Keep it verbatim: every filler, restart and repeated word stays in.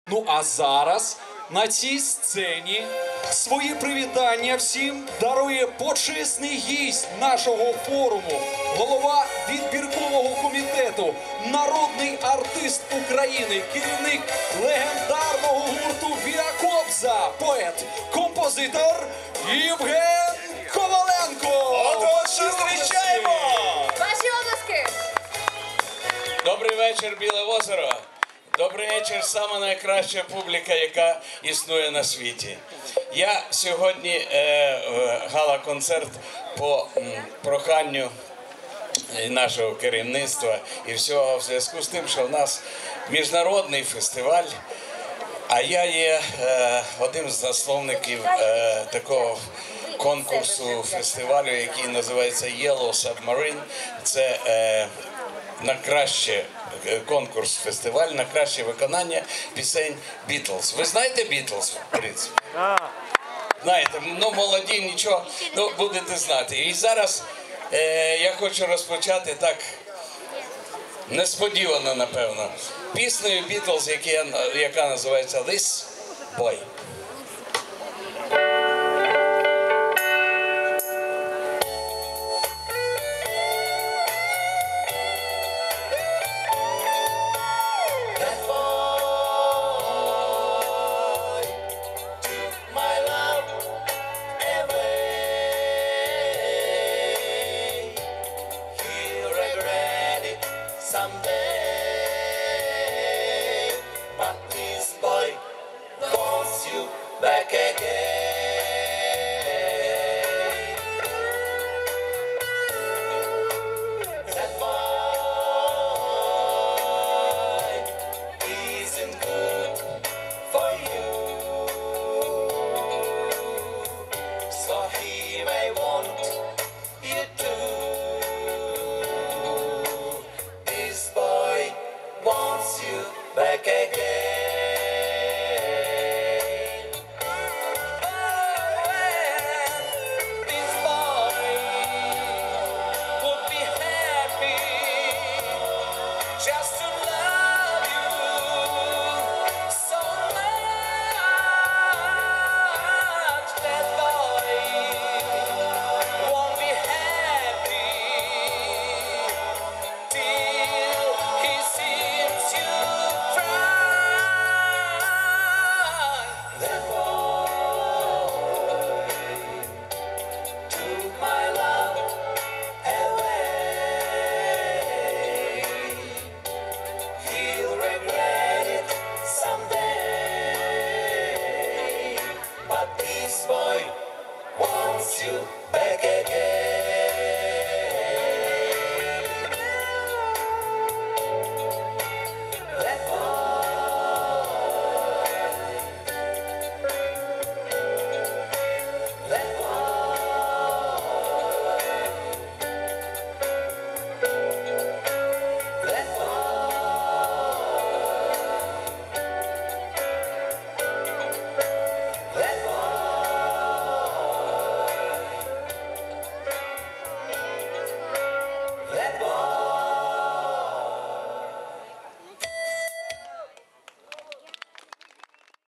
Ну а зараз на цій сцені свої привітання всім дарує почесний гість нашого форуму, голова відбіркового комітету, народний артист України, керівник легендарного гурту Віа Кобза, поет, композитор Євген Коваленко. Отож, зустрічаємо! Ваші обласки! Добрий вечір, Біле озеро. Добрий вечір, сама найкраща публіка, яка існує на світі. Я сьогодні е, гала-концерт по м, проханню нашого керівництва і всього в зв'язку з тим, що в нас міжнародний фестиваль, а я є е, одним з засновників е, такого конкурсу фестивалю, який називається Yellow Submarine. Це е, на краще конкурс, фестиваль на краще виконання пісень Бітлз. Ви знаєте Бітлз, в принципі? Знаєте, ну молоді, нічого, ну будете знати. І зараз е, я хочу розпочати так несподівано, напевно, піснею Бітлз, яка називається This Boy.